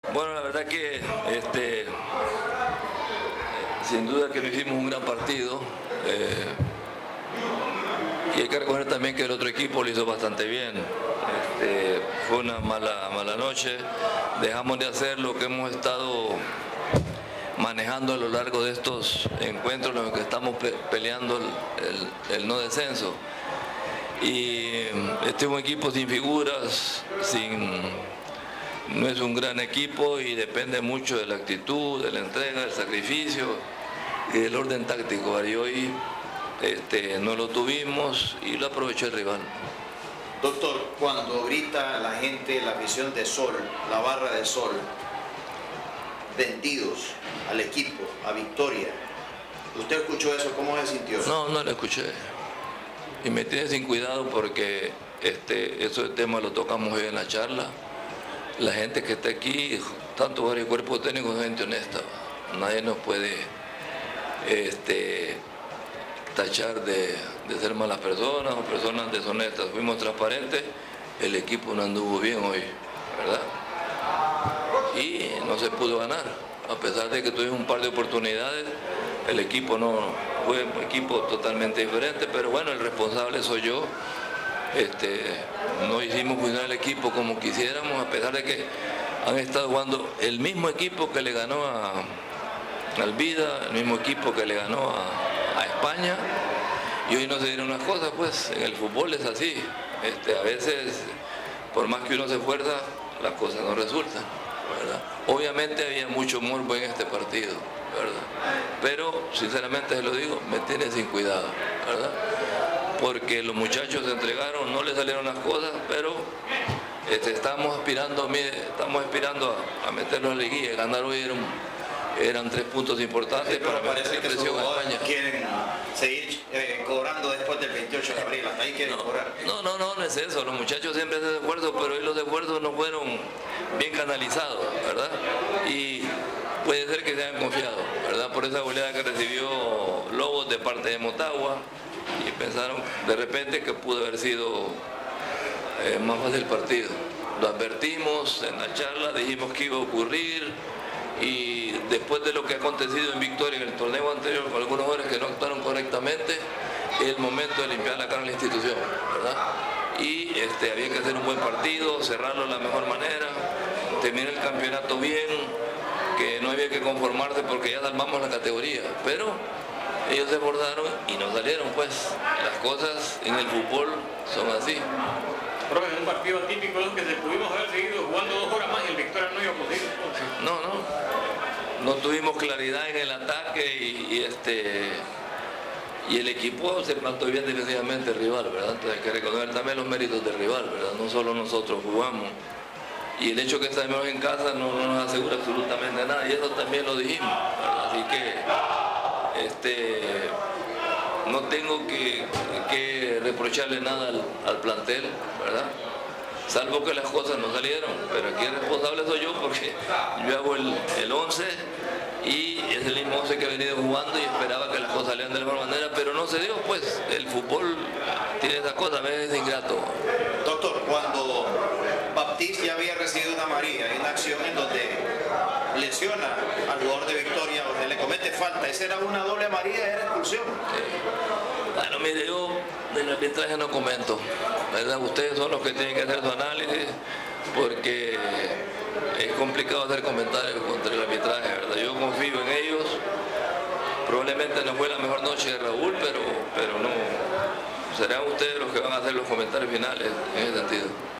Bueno, la verdad que sin duda que no hicimos un gran partido. Y hay que reconocer también que el otro equipo lo hizo bastante bien. Fue una mala noche. Dejamos de hacer lo que hemos estado manejando a lo largo de estos encuentros en los que estamos peleando el no descenso. Y este es un equipo sin figuras, no es un gran equipo y depende mucho de la actitud, de la entrega, del sacrificio y del orden táctico. Y hoy no lo tuvimos y lo aprovechó el rival. Doctor, cuando grita la gente, la afición de Sol, la barra de Sol, vendidos al equipo, a victoria, ¿usted escuchó eso? ¿Cómo se sintió? No lo escuché. Y me tiene sin cuidado porque ese tema lo tocamos hoy en la charla. La gente que está aquí, tanto varios cuerpos técnicos, es gente honesta. Nadie nos puede tachar de ser malas personas o personas deshonestas. Fuimos transparentes, el equipo no anduvo bien hoy, ¿verdad? Y no se pudo ganar, a pesar de que tuvimos un par de oportunidades. El equipo no fue un equipo totalmente diferente, pero bueno, el responsable soy yo. No hicimos funcionar el equipo como quisiéramos, a pesar de que han estado jugando el mismo equipo que le ganó al Vida, el mismo equipo que le ganó a España, y hoy no se dieron las cosas. Pues en el fútbol es así, a veces por más que uno se esfuerza, las cosas no resultan, ¿verdad? Obviamente había mucho morbo en este partido, ¿verdad? Pero sinceramente se lo digo, me tiene sin cuidado, ¿verdad? Porque los muchachos se entregaron, no les salieron las cosas, pero estamos aspirando a meternos en la liguilla. Ganar hoy eran 3 puntos importantes, sí, pero para parece que sus jugadores quieren seguir cobrando después del 28 de abril, hasta ahí quieren cobrar. No es eso, los muchachos siempre hacen esfuerzos, pero hoy los esfuerzos no fueron bien canalizados, ¿verdad? Y puede ser que se hayan confiado, ¿verdad? Por esa goleada que recibió Lobos de parte de Motagua, y pensaron de repente que pudo haber sido más fácil el partido. Lo advertimos en la charla, dijimos que iba a ocurrir, y después de lo que ha acontecido en Victoria en el torneo anterior con algunos jugadores que no actuaron correctamente, es el momento de limpiar la cara en la institución, ¿verdad? Y había que hacer un buen partido, cerrarlo de la mejor manera, terminar el campeonato bien, que no había que conformarse porque ya salvamos la categoría, pero ellos se esforzaron y no salieron. Pues las cosas en el fútbol son así. Profe, en un partido atípico que se pudimos haber seguido jugando 2 horas más y el Victoria no iba a poder. No tuvimos claridad en el ataque y el equipo se plantó bien defensivamente el rival, ¿verdad? Entonces hay que reconocer también los méritos del rival, ¿verdad? No solo nosotros jugamos. Y el hecho que estemos en casa no nos asegura absolutamente nada, y eso también lo dijimos, ¿verdad? Así que no tengo que reprocharle nada al plantel, ¿verdad? Salvo que las cosas no salieron, pero aquí el responsable soy yo, porque yo hago el 11 y es el mismo 11 que he venido jugando y esperaba que las cosas salieran de la mejor manera, pero no se dio. Pues el fútbol tiene esas cosas, a veces es ingrato. Doctor, cuando Baptiste ya había recibido una amarilla, hay una acción en donde lesiona al jugador de Victoria, donde le comete falta, esa era una doble amarilla, era expulsión. Bueno, mire, yo del arbitraje no comento, ¿verdad? Ustedes son los que tienen que hacer su análisis, porque es complicado hacer comentarios contra el arbitraje, ¿verdad? Yo confío en ellos. Probablemente no fue la mejor noche de Raúl, pero no, serán ustedes los que van a hacer los comentarios finales en ese sentido.